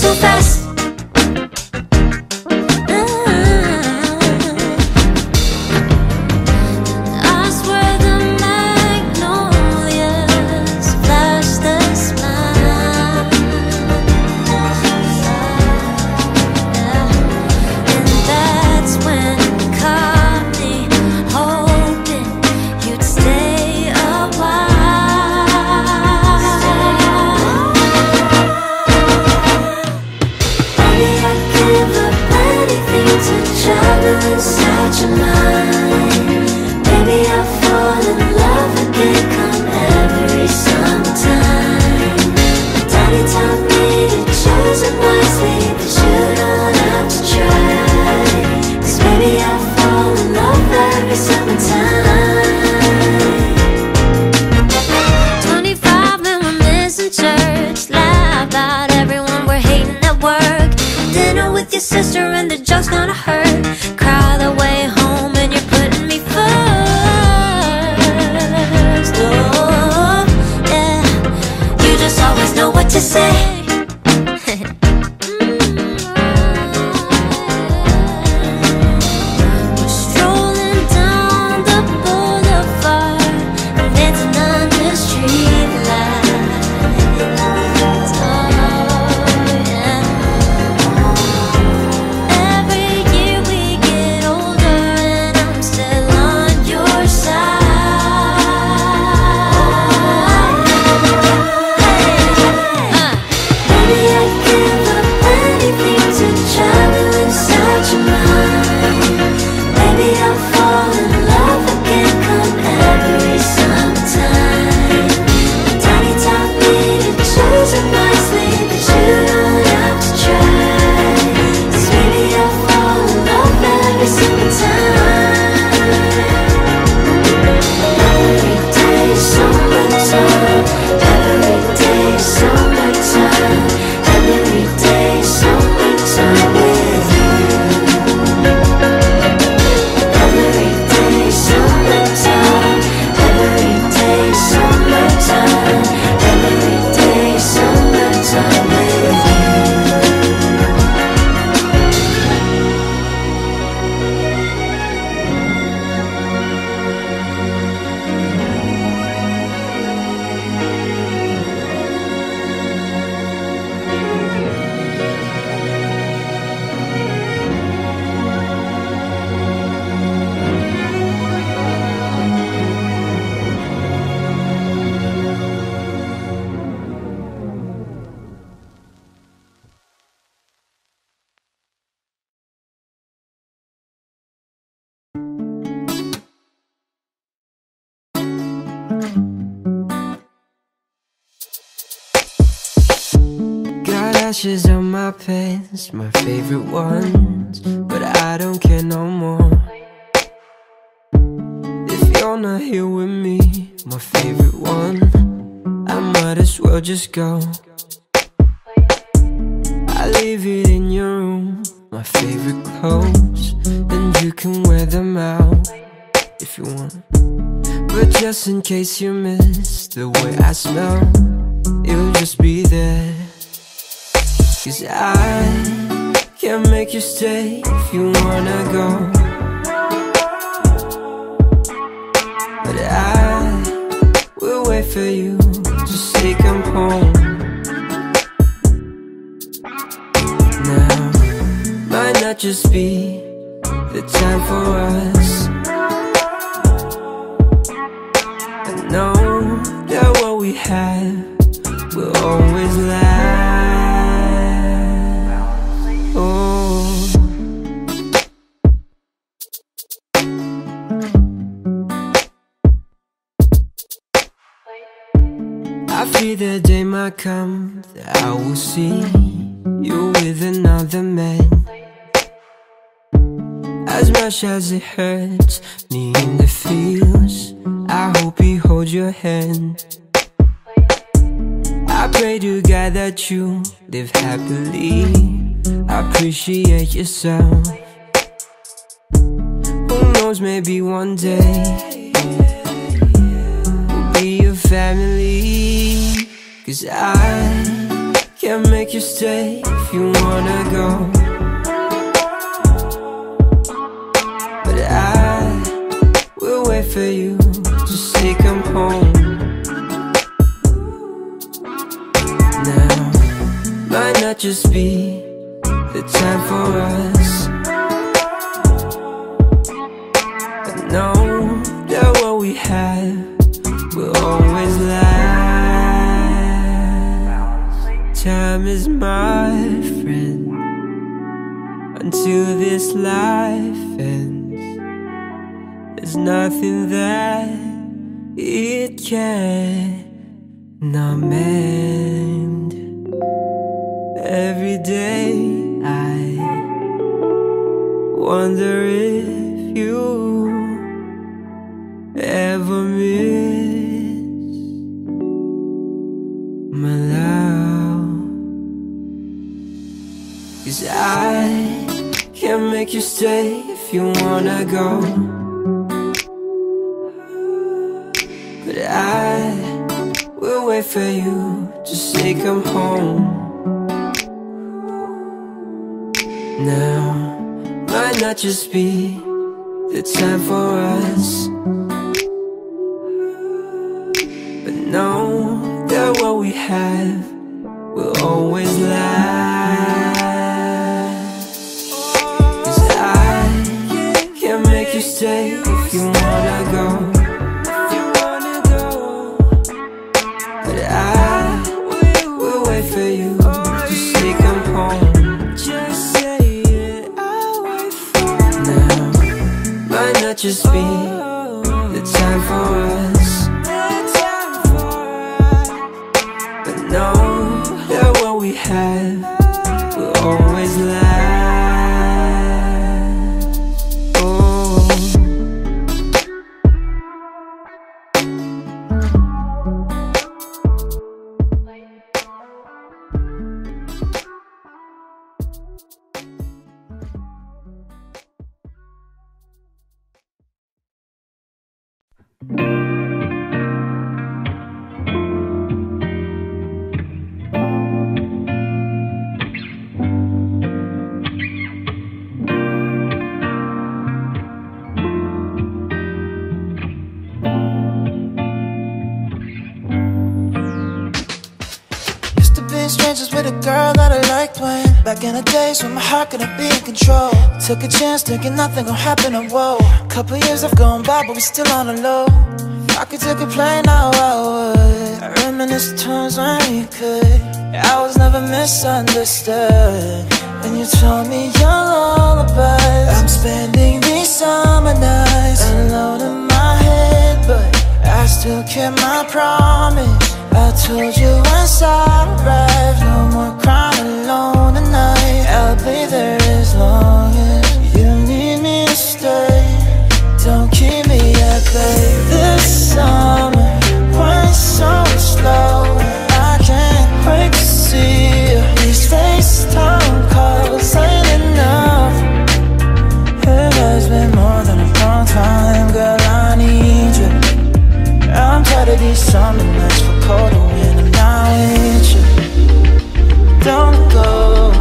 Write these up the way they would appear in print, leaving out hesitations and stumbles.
too fast. Inside your mind, maybe I'll fall in love again come every summertime. Daddy taught me to choose it wisely, but you don't have to try. 'Cause maybe I'll fall in love every summertime. 25 and we're missing church. Laugh about everyone we're hating at work. Dinner with your sister and the joke's gonna hurt. Cry the way home and you're putting me first. Oh, yeah. You just always know what to say. We're strolling down the boulevard and dancing under street lights. Oh, yeah. Every year we get older and I'm still on your side. Maybe I'd give up anything to travel inside your mind. Maybe I'll fall in love again come every summertime. Daddy taught me to choose it wisely, but you don't have to try. 'Cause maybe I'll fall in love every summertime. Every day is summertime. Every day is summertime. Every day is summertime with you. Every day is summertime. Every day is summertime. Every day is summertime with you. Got ashes on my pants, my favorite ones, but I don't care no more. If you're not here with me, my favorite one, I might as well just go. I leave it in your room, my favorite clothes, and you can wear them out if you want. But just in case you miss the way I smell, it'll just be there. 'Cause I can't make you stay if you wanna go, but I will wait for you to say come home. Now might not just be the time for us. I know that what we have will always last. Oh, I fear the day might come that I will see you with another man. As much as it hurts me in the feels, I hope he holds your hand. I pray to God that you live happily. I appreciate yourself. Who knows, maybe one day we'll be a family. 'Cause I can't make you stay if you wanna go. But I will wait for you to say come home. Now might not just be the time for us. I know that what we have will always last. Time is my friend until this life ends. There's nothing that it cannot mend. Every day I wonder if you ever miss my love. 'Cause I can't make you stay if you wanna go. But I will wait for you to say come home. Now might not just be the time for us, but know that what we have will always last. 'Cause I can't make you stay if you wanna go. But I will wait for you to say come home. Just say it, I'll wait for you. Now might not just be the time for us, but know that what we have will always last. Oh. Strangers with a girl that I liked when back in the days when my heart couldn't be in control. Took a chance thinking nothing gon' happen, and whoa, couple years have gone by but we still on the low. If I could take a plane now I would. I reminisce the times when we could. I was never misunderstood when you told me your lullabies. I'm spending these summer nights alone in my head, but I still kept my promise. I told you once I arrived, no more crying alone tonight. I'll be there as long as you need me to stay. Don't keep me at bay. This summer went so slow, I can't wait to see you. These FaceTime calls ain't enough. It has been more than a long time, girl, I need you. I'm tired of these summer nights for cold and when I'm not with you. Don't go.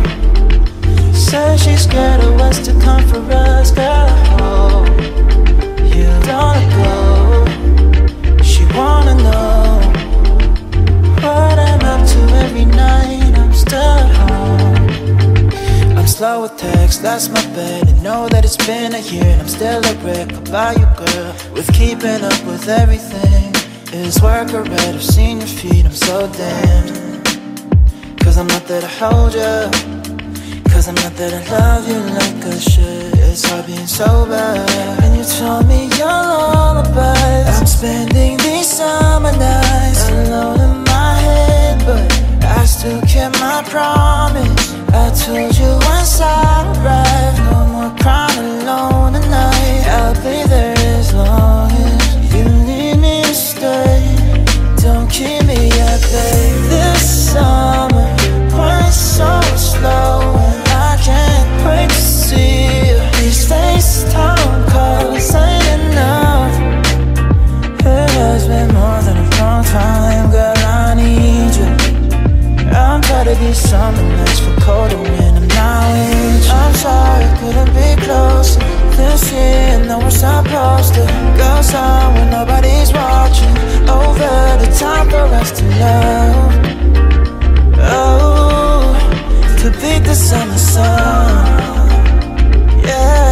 Said she's scared of what's to come for us, girl. Oh, you don't go. She wanna know what I'm up to every night. I'm still home. I'm slow with text, that's my bed. And know that it's been a year and I'm still a wreck about you, girl. With keeping up with everything is work or red. I've seen your feet, I'm so damned. 'Cause I'm not there to hold you, 'cause I'm not there to love you like I should. It's hard being sober. And you told me your lullabies. I'm spending these summer nights alone in my head, but I still kept my promise. I told you once I arrived, no more crying alone tonight. I'll be there as long as you need me to stay. Don't keep me at bay. This summer went so slow, and I can't wait to see you. These FaceTime calls ain't enough. It has been more than a long time, girl, I need you. I'm tired of these summer nights for colder when I'm not with you. I'm sorry, couldn't be closer. This year, know we're supposed to go somewhere nobody's watching. Over the time for us to love. Oh, to beat the summer sun. Yeah.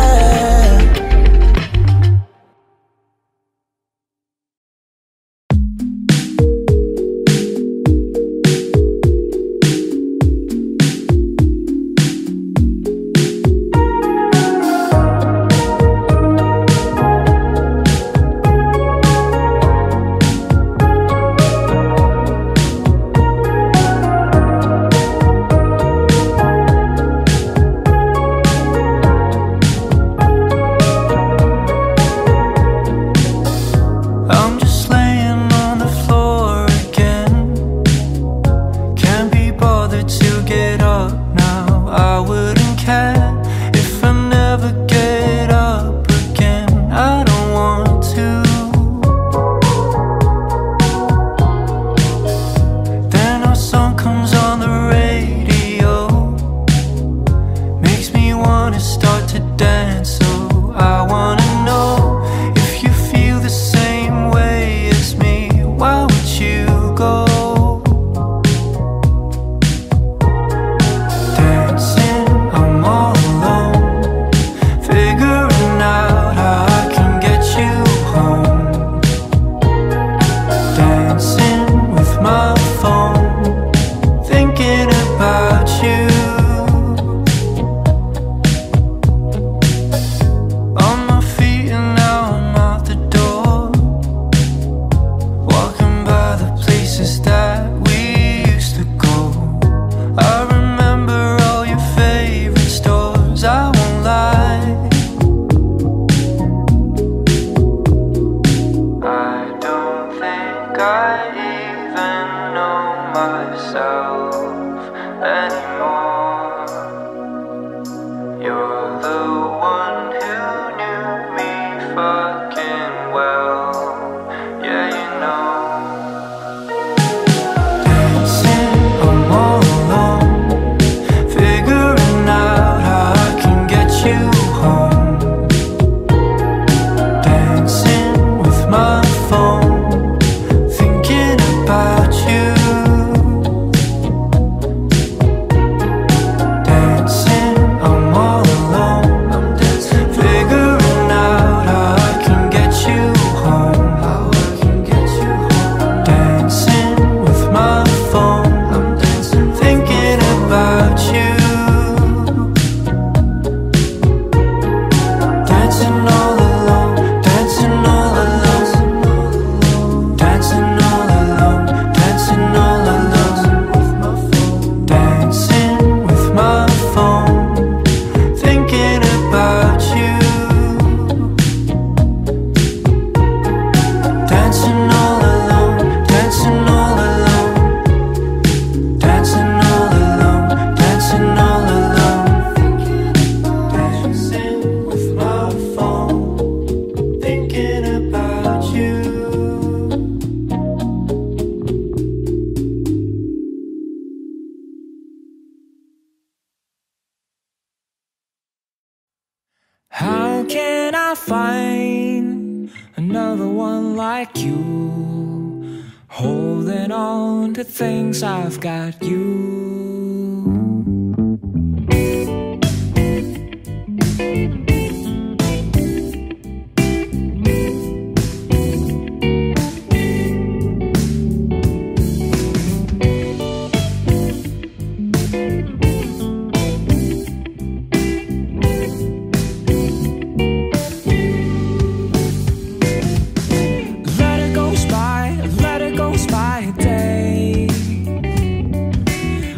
How can I find another one like you? Holding on to things I've got you. Let it go by a day.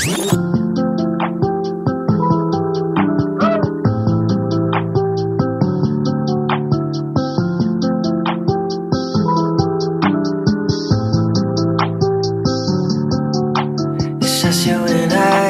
It's just you and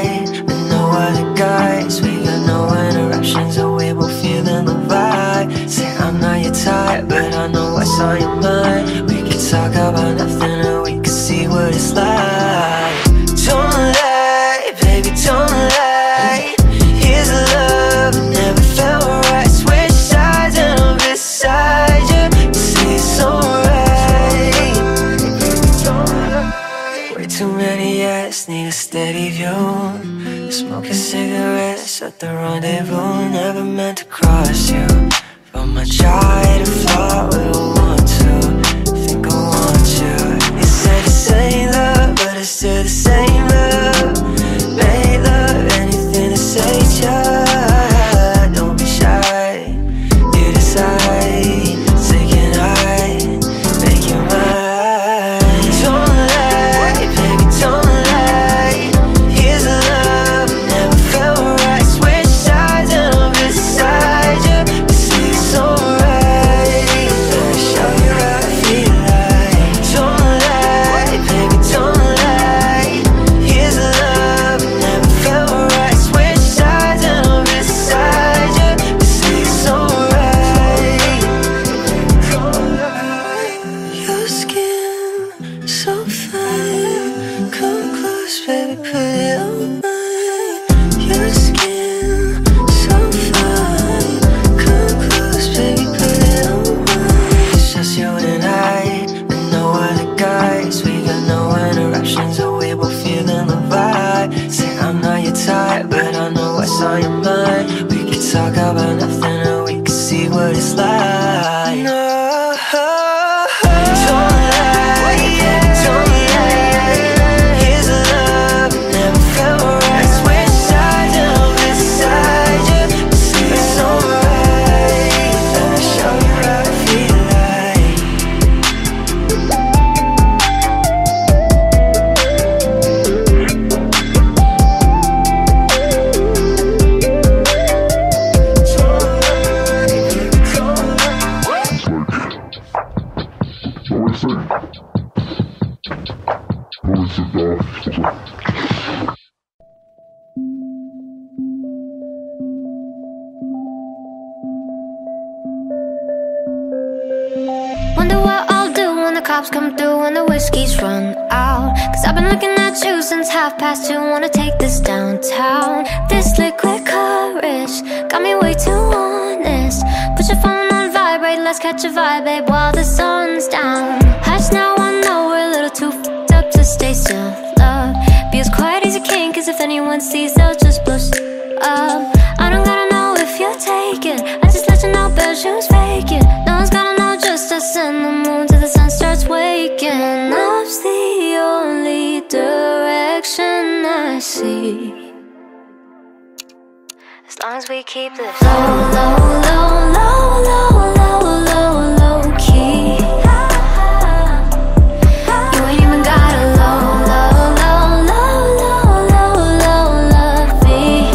no other guys. We got no interruptions, and we both feeling the vibe. Say I'm not your type, but I know what's on your mind. We can talk about nothing, and we can see what it's like. Don't lie, baby, don't lie. Here's a love never felt right. Switch sides and I'm beside you. Say it's alright. Don't lie. Way too many yes, need a steady view. Smoking cigarettes at the rendezvous. Never meant to cross you, but my try to fly where I want to. Think I want you. You said the same love, but it's still the same love. Made love, anything to say ya. Don't be shy, you decide. Say can I make you mine? Don't lie, baby, don't lie. Here's a love never felt right. Switch sides and I'm beside you. You say it's alright. Let me show you how I feel like. Don't lie, baby, don't lie. Here's a love never felt right. Switch sides and I'm beside you. You say it's alright. Don't lie. Your skin so fine. Come close, baby, put it on mine. Your skin so fine. Come close, baby, put it on mine. It's just you and no other guys. We got no interruptions, and we both feeling the vibe. Say I'm not your type, but I know what's on your mind. We can talk about nothing, and we can see what it's like. No, don't lie, don't lie. Here's a love never felt right. Switch sides and I'm beside you. Say it's alright. Let me show you how I feel like. Wonder what I'll do when the cops come through and the whiskey's run out. Cause I've been looking at you since 2:30. Wanna take this downtown. This liquid courage got me way too honest. Put your phone on vibrate, let's catch a vibe, babe, while the sun's down. Hush now, I know we're a little too f***ed up to stay still, love. Be as quiet as you can, cause if anyone sees, they'll just blow up. I don't gotta know if you're taken, I just let you know bad shoes vacant. No one's gotta know, just us and the moon till the sun starts waking. Up's the only direction I see, as long as we keep this low, low, low, low, low, low, low, low key. You ain't even gotta low, low, low, low, low, low, low, love me.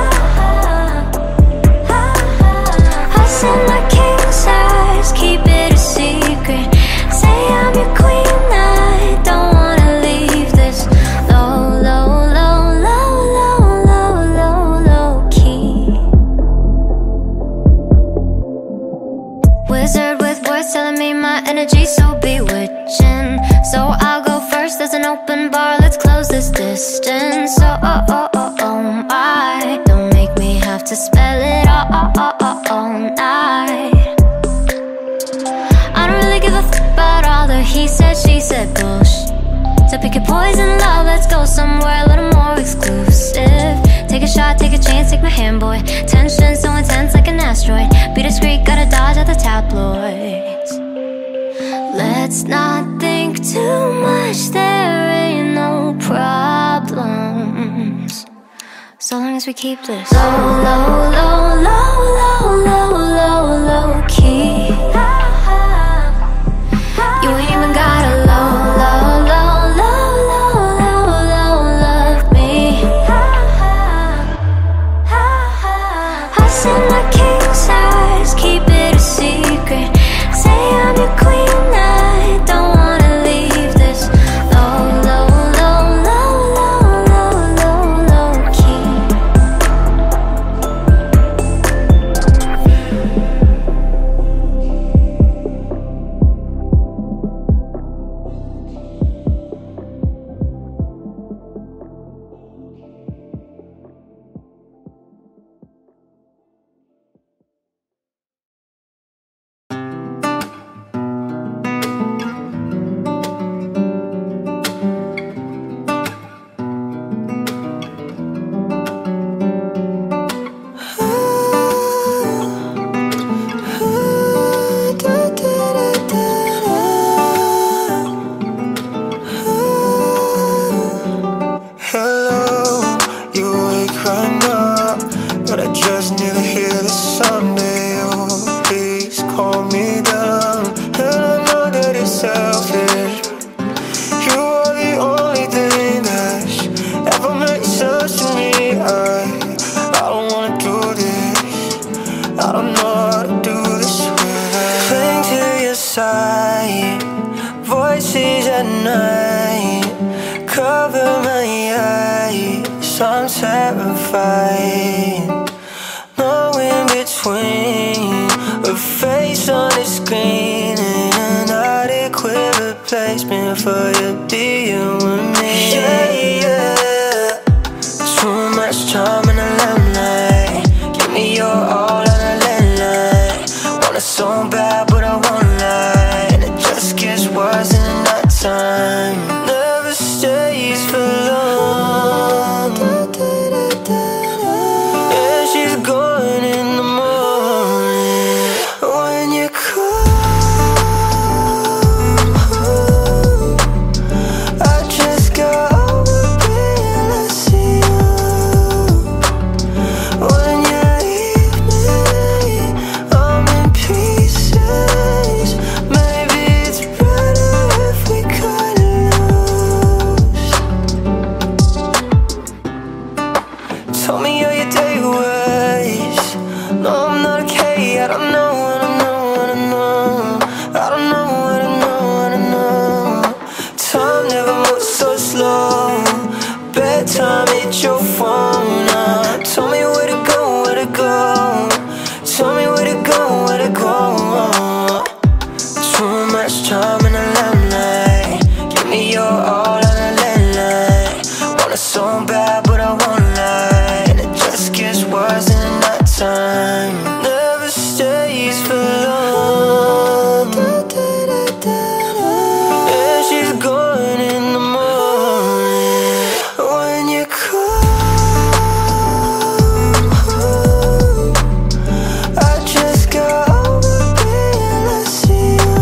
I said my king size, keep it a secret. Say I'm your queen, I don't wanna leave this low, low, low, low, low, low, low, low key. Wizard with words telling me my energy's so bewitching. So I'll go first, there's an open bar, let's close this distance. Oh my, don't make me have to spell it all night. I don't really give a f about all the he said, she said bullshit. So pick your poison, love, let's go somewhere a little more exclusive. Take a shot, take a chance, take my hand, boy. Tension so intense like an asteroid. Be discreet, gotta dodge out the tabloids. Let's not think too much, there ain't no problems, so long as we keep this low, low, low, low, low, low, low, low key. You ain't even gotta low, low, low, low, low, low, low, love me. at night, cover my eyes, I'm terrified. No in between, a face on the screen, and an adequate replacement for you being with me. Yeah, yeah. Too much time in the limelight, give me your all on a landline. Want it so bad but I won't lie, and it just gets worse in the nighttime. Never stays for long. Yeah, she's gone in the morning. When you come home, I just got over being I see you. When you leave me, I'm in pieces. Maybe it's better if we cut loose. Tell me how your day was. No, I'm not okay. I don't know what I know, what I know. I don't know what I know, what I know. Time never moves so slow. Bedtime, hit your phone up. Tell me where to go, where to go. Tell me where to go, where to go. Too much time in the limelight, give me your all on a landline. Want it so bad but I won't lie, and it just gets worse in the nighttime. Never stays for long. Yeah, she's gone in the morning. When you come home, I just got over being I see you.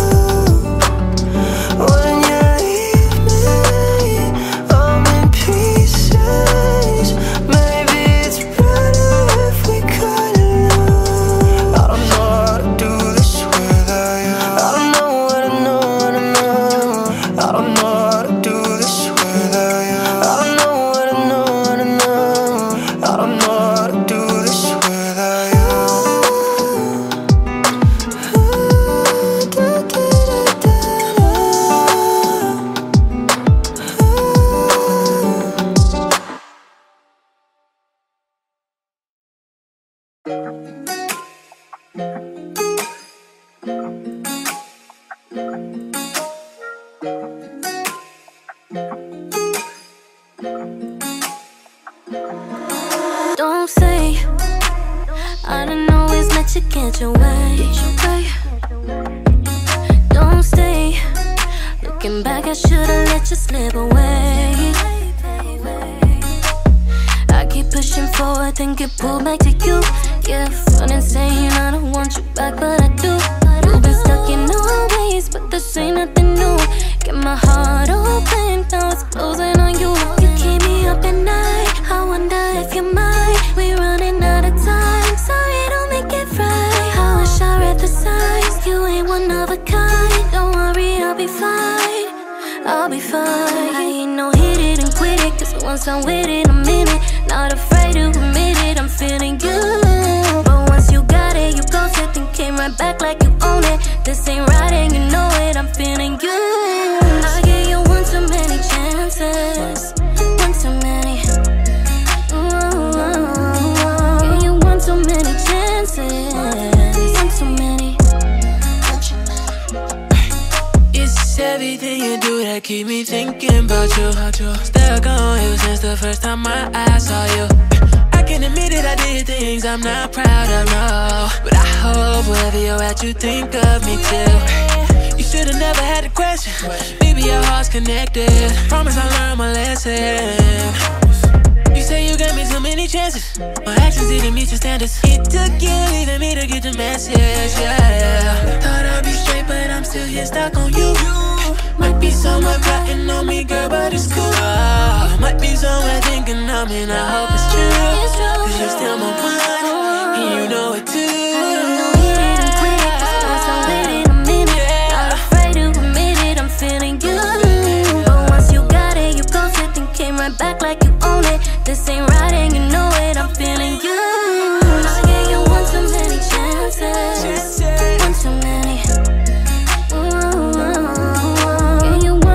When you leave me, I'm in pieces. Maybe it's better if we cut loose. I don't know how to do this without you. I don't know what I know, what I know. I don't know how to do this without you. I don't know what I know, what I know. I don't know how to do this without you. Don't say I didn't always let you get your way. Don't stay. Looking back, I should've let you slip away. I keep pushing forward, then get pulled back to you. Yeah, fun insane, I don't want you back, but I do. You've been stuck in old ways, but this ain't nothing new. Get my heart open, now it's closing on you. You keep me up at night, I wonder if you're mine. We're running out of time, sorry, don't make it right. I wish I read the signs, you ain't one of a kind. Don't worry, I'll be fine, I'll be fine. I ain't no hit it and quit it, cause once I'm with it, I'm in it. Not afraid to admit it, I'm feeling you. But once you got it, you ghosted, then came right back like you own it. This ain't right and you know it, I'm feeling you. I gave you one too many chances, one too many. Gave you one too many chances, one too many. It's everything you do that keep me thinking about you. Stuck on you since the first time my eyes saw you. I can admit it, I did things I'm not proud of, no. But I hope wherever you're at, you think of me too. You should've never had to question, maybe our hearts connected. Promise I learned my lesson. You say you gave me so many chances, my actions didn't meet your standards. It took you leaving me to get the message, yeah. Thought I'd be straight, but I'm still here stuck on you. Might be someone plotting on me, girl, but it's cool. Might be someone thinking of me, and I hope it's true. Cause you're still my one, and you know it too. Back like you own it. This ain't right and you know it, I'm feeling you. I gave you one too many chances, one too many. Gave you one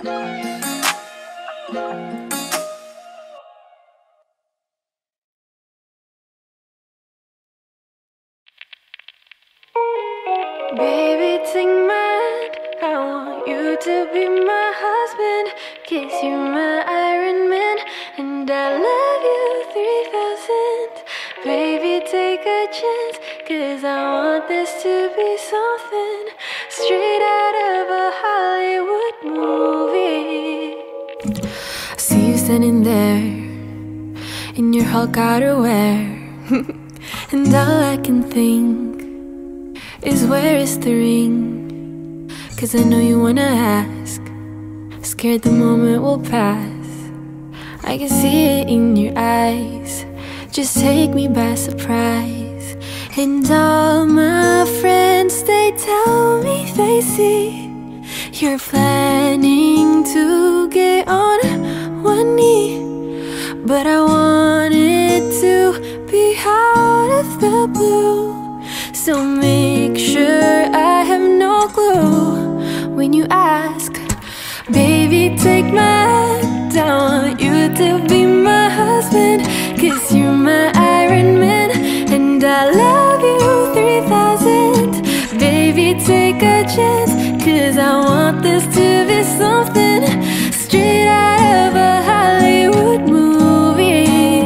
Baby, take my hand, I want you to be my husband. 'Cause you're my Iron Man, and I love you 3000. Baby, take a chance, 'cause I want this to be something straight out of a Hollywood movie. I see you standing there in your Hulk outerwear, and all I can think is where is the ring? 'Cause I know you wanna ask, scared the moment will pass. I can see it in your eyes, just take me by surprise. And all my friends, they tell me they see you're planning to get on one knee. But I want it to be out of the blue, so make sure I have no clue when you ask. Baby, take my hand, I want you to be my husband. 'Cause you're my Iron Man, and I love you 3000. Baby, take a chance, 'cause I want this to be something straight out of a Hollywood movie.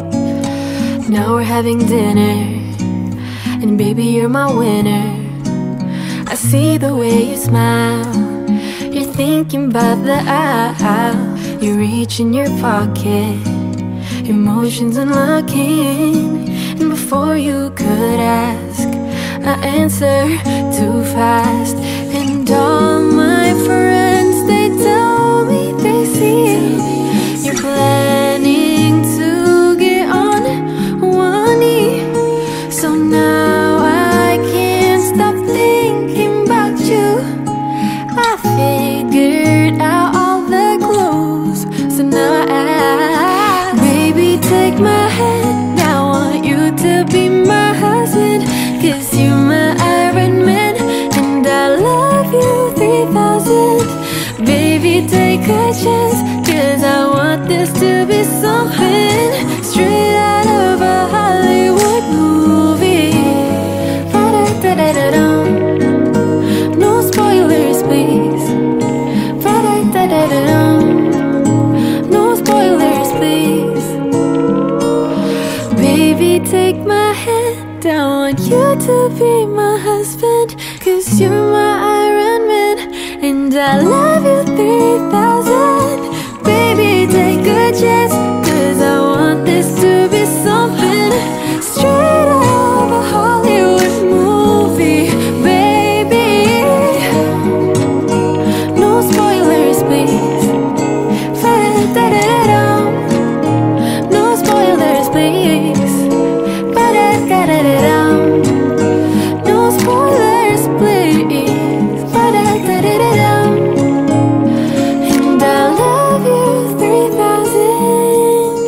Now we're having dinner, and baby, you're my winner. I see the way you smile, you're thinking about the aisle. You reach in your pocket, emotions unlocking. And before you could ask, I answer too fast. And all my friends, they tell me they see you're planning to get on one knee. So now I can't stop thinking about you. I figured out all the clues, so now I ask. Baby, take my hand, I want you to be my husband. 'Cause you're my Iron Man, and I love you 3000. Baby, take a chance, 'cause I want this to be something straight out of a Hollywood movie. Ba-da-da-da-da-dum. No spoilers, please. Ba-da-da-da-da-dum. No spoilers, please. Baby, take my hand, I want you to be my husband. 'Cause you're my Iron Man, and I love you 3000. Baby, take a chance, 'cause I want this to be something straight out of a Hollywood movie. Baby, no spoilers, please. Ba-da-da-da-dum. No spoilers, please. Ba-da-da-da-dum. No spoilers, please. Ba-da-da-da-dum. And I love you 3000.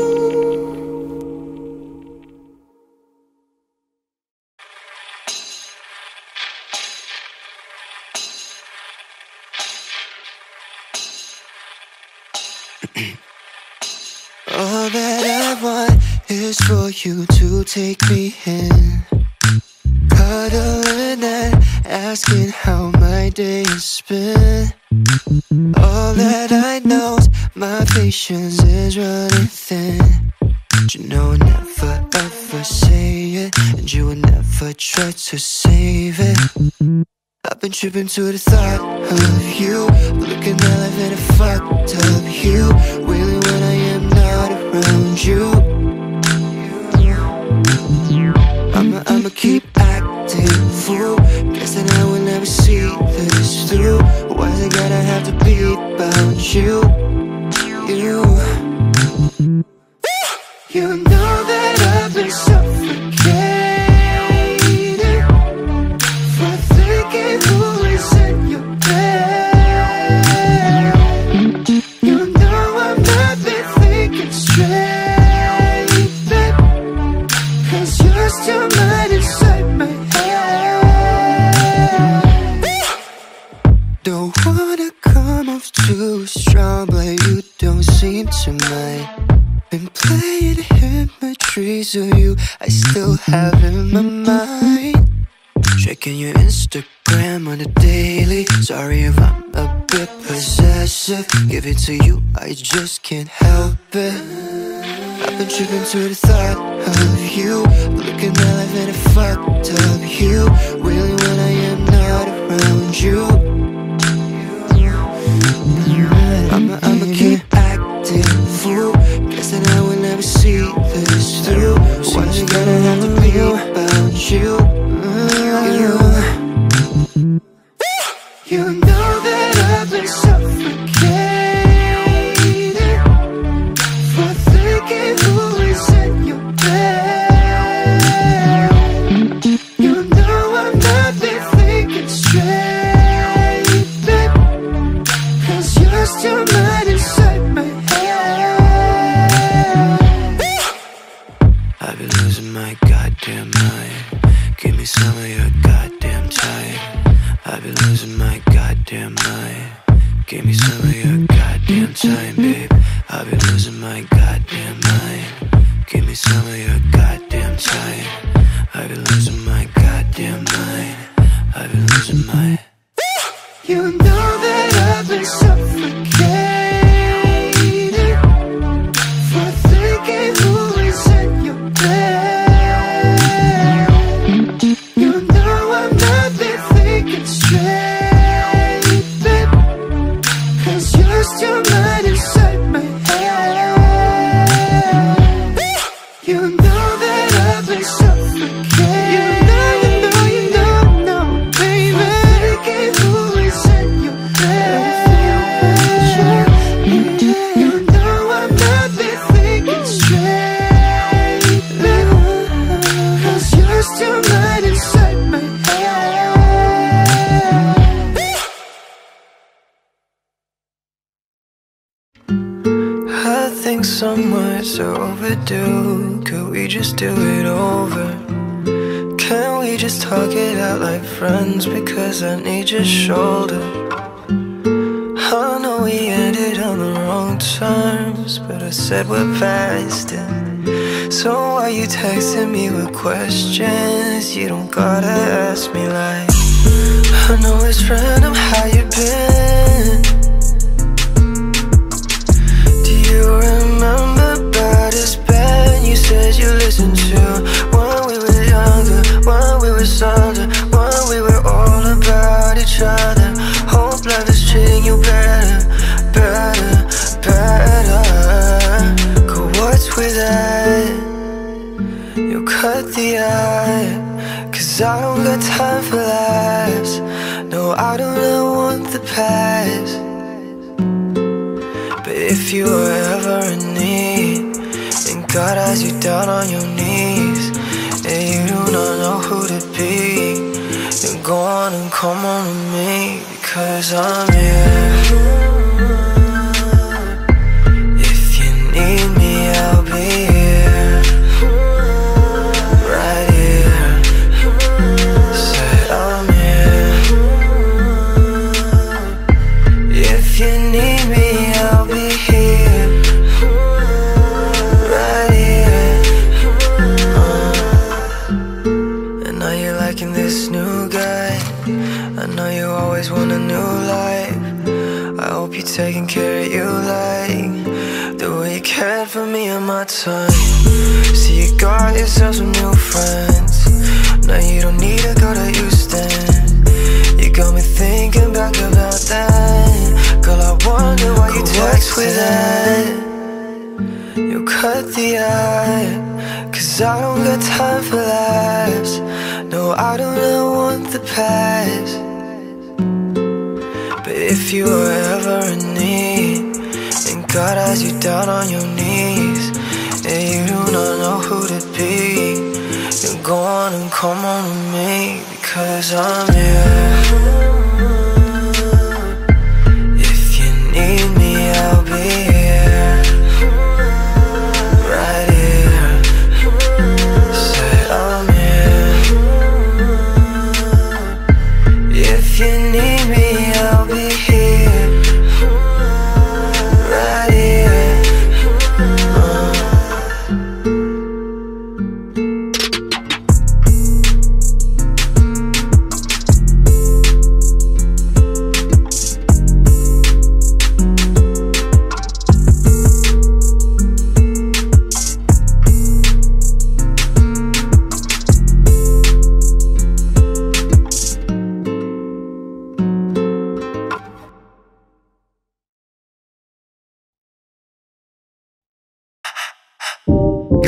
All that I want is for you to take me in, cuddling and asking how my day has been. All that I know's my patience is running thin. But you know I never ever say it, and you would never try to save it. I've been tripping to the thought of you, looking at life in a fucked up hue. Really when I am not around you, I'ma keep acting fool. Guess that I will never see this through. Why's it gotta have to be about you? You know that I've been suffocating for thinking who is in your bed. You know I'm not been thinking straight, babe, 'cause you're still mine inside my head. Don't wanna wanna come off too strong, but you don't seem to mind. Been playing hypnotry, so you I still have in my mind. Checking your Instagram on a daily. Sorry if I'm a bit possessive. Give it to you, I just can't help it. I've been tripping to the thought of you, looking at life in a fucked up hue. Really when I am not around you, I'ma keep acting fool. Guess that I will never see this through. Why you gotta have to be about you? You know that I've been suffocated for thinking who is in your bed. You know I've not been thinking straight, babe, 'cause you're still mine inside my head. I've been losing my goddamn mind. Give me some of your goddamn time. I've been losing my goddamn mind. Give me some of your goddamn time, babe. I've been losing my goddamn mind. Give me some of your goddamn time. I've been losing my goddamn mind. I've been losing my. You know that I've been suffocated for thinking who is in your bed. You know I've not been thinking straight, babe, 'cause you're still mine inside my head. You know that I've been suffocated. You know, baby, thinking who is in your bed. You know I've not been thinking straight, babe, 'cause you're still mine inside my head. I think summer's overdue. Could we just do it over? Can we just talk it out like friends? Because I need your shoulder. I know we ended on the wrong terms, but I said we're past it. So why you texting me with questions? You don't gotta ask me like, I know it's random how you been. Do you remember about this band you said you listened to when we were younger, when we were softer, when we were all about each other? Hope life is treating you better, better, better. 'Cause what's with that? You cut the eye, 'cause I don't got time for laughs. No, I don't want the past. But if you were ever in need, and God has you down on your knees, and you do not know who to be, then go on and come on to me, because I'm here. If you need me, I'll be here. Right here. Said I'm here. If you need me, I'll be here. Right here. And now you're liking this new guy. I know you always want a new life. I hope you're taking care of you like the way you cared for me in my time. See, you got yourself some new friends. Now you don't need to go to Houston. You got me thinking back about that. Girl, I wonder why you text with that. You cut the eye, 'cause I don't got time for laughs. No, I don't want the past. But if you were ever in need, and God has you down on your knees, and you do not know who to be, then go on and come on to me, because I'm here. If you need me, I'll be here. Right here. Said I'm here. If you need me, I'll be here.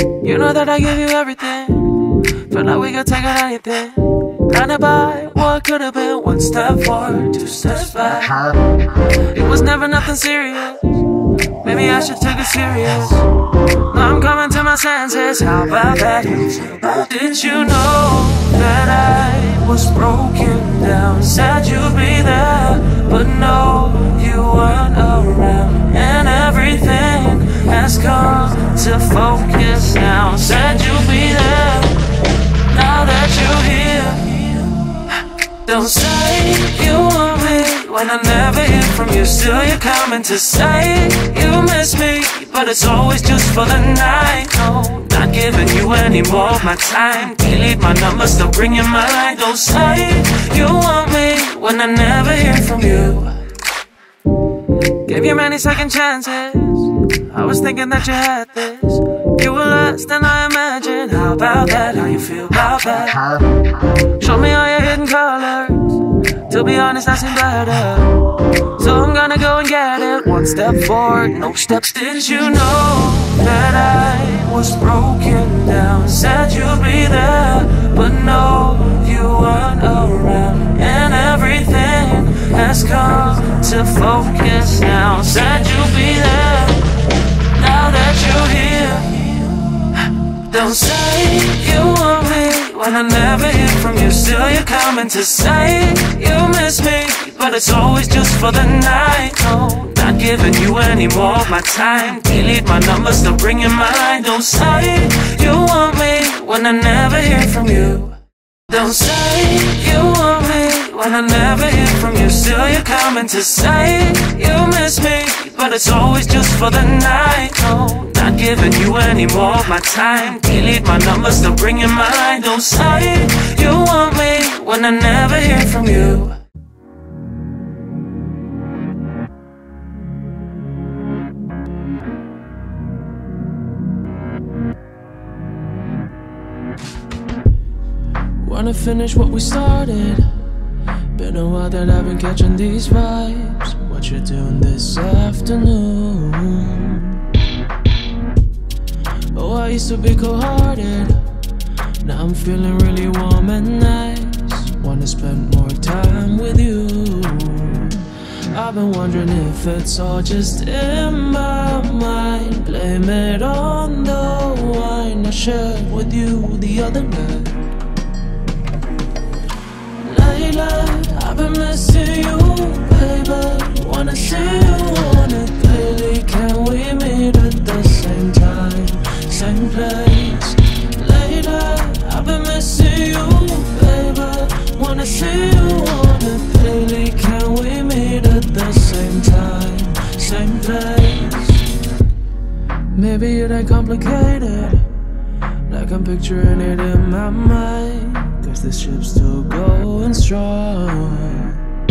You know that I give you everything. Feel like we could take on anything. Blinded by what could have been. One step forward, two steps back. It was never nothing serious. Maybe I should take it serious. Now I'm coming to my senses. How about that? Did you know that I was broken down? Said you'd be there, but no, you weren't around. And everything has come to focus now. Said you'd be there, now that you're here. Don't say you want me when I never hear from you. Still you're coming to say you miss me, but it's always just for the night. No, not giving you any more of my time. Delete my number, still bring you my line. Don't say you want me when I never hear from you. Gave you many second chances. I was thinking that you had this. You were less than I imagined. How about that? How you feel about that? Show me all your hidden colors. To be honest, I seem better. So I'm gonna go and get it. One step forward, no steps. Did you know that I was broken down? Said you'd be there, but no, you weren't around. And everything has come to focus now. Said you'd be there, now that you're here. Don't say you want me when I never hear from you. Still you're coming to say you miss me, but it's always just for the night. No, not giving you any more of my time. Delete my number, still bring you my line. Don't say you want me when I never hear from you. Don't say you want me when I never hear from you. Still you're coming to say you miss me, but it's always just for the night. No, not giving you any more of my time. Delete my number, still bring you my line. Don't say you want me when I never hear from you. Wanna finish what we started. Been a while that I've been catching these vibes. What you doing this afternoon? Oh, I used to be cold-hearted. Now I'm feeling really warm and nice. Wanna spend more time with you. I've been wondering if it's all just in my mind. Blame it on the wine I shared with you the other night. I've been missing you, baby. Wanna see you on it daily. Can we meet at the same time, same place? Later, I've been missing you, baby. Wanna see you on it daily. Can we meet at the same time, same place? Maybe it ain't complicated, like I'm picturing it in my mind. Cause this ship's still going strong.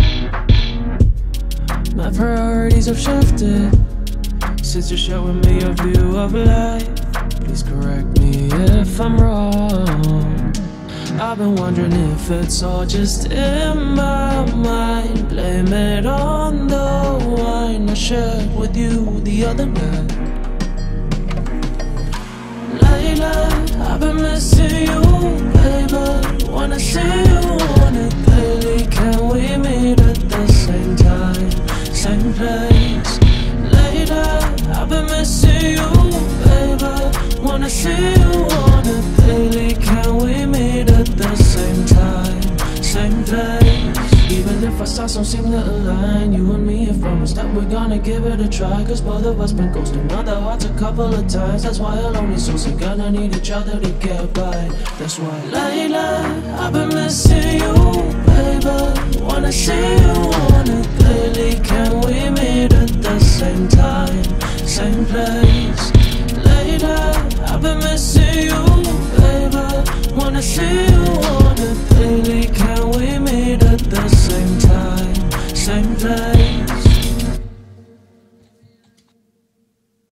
My priorities have shifted since you're showing me a view of life. Please correct me if I'm wrong. I've been wondering if it's all just in my mind. Blame it on the wine I shared with you the other night. I've been missing you, baby. Wanna see you on it daily. Can we meet at the same time, same place? Later, I've been missing you, baby. Wanna see you on it daily. Can we meet at the same time, same place? Even if our stars don't seem to align, you and me have promised that we're gonna give it a try. Cause both of us been ghosting other hearts a couple of times. That's why our lonely souls are gonna need each other to get by. That's why lately I've been missing you, baby. Wanna see you on it daily. Can we meet at the same time, same place? Later, I've been missing you, baby. Wanna see you on